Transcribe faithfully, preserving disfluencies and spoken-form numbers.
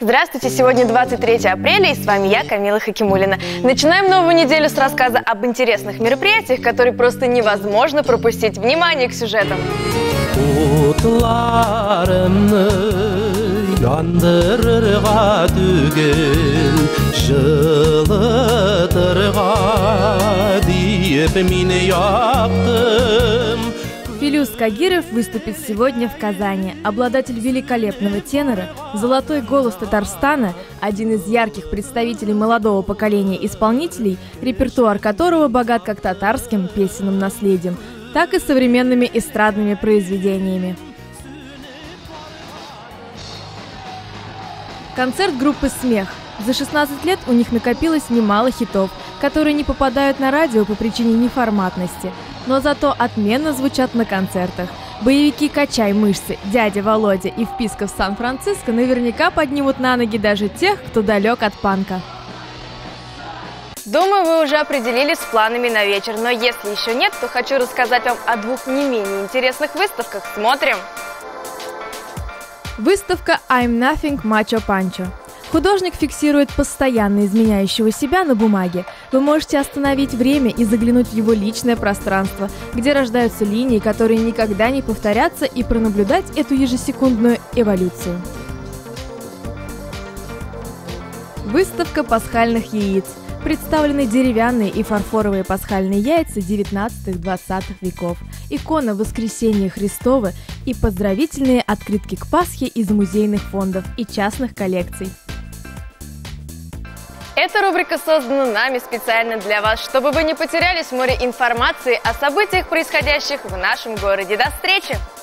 Здравствуйте, сегодня двадцать третье апреля, и с вами я, Камила Хакимуллина. Начинаем новую неделю с рассказа об интересных мероприятиях, которые просто невозможно пропустить. Внимание к сюжетам! Филюс Кагиров выступит сегодня в Казани. Обладатель великолепного тенора, золотой голос Татарстана, один из ярких представителей молодого поколения исполнителей, репертуар которого богат как татарским песенным наследием, так и современными эстрадными произведениями. Концерт группы «Смех». За шестнадцать лет у них накопилось немало хитов, которые не попадают на радио по причине неформатности, но зато отменно звучат на концертах. Боевики «Качай мышцы», «Дядя Володя» и «Вписка в Сан-Франциско» наверняка поднимут на ноги даже тех, кто далек от панка. Думаю, вы уже определились с планами на вечер, но если еще нет, то хочу рассказать вам о двух не менее интересных выставках. Смотрим! Выставка «I'm Nothing Macho Pancho». Художник фиксирует постоянно изменяющего себя на бумаге. Вы можете остановить время и заглянуть в его личное пространство, где рождаются линии, которые никогда не повторятся, и пронаблюдать эту ежесекундную эволюцию. Выставка пасхальных яиц. Представлены деревянные и фарфоровые пасхальные яйца девятнадцатого-двадцатого веков, икона Воскресения Христова и поздравительные открытки к Пасхе из музейных фондов и частных коллекций. Эта рубрика создана нами специально для вас, чтобы вы не потерялись в море информации о событиях, происходящих в нашем городе. До встречи!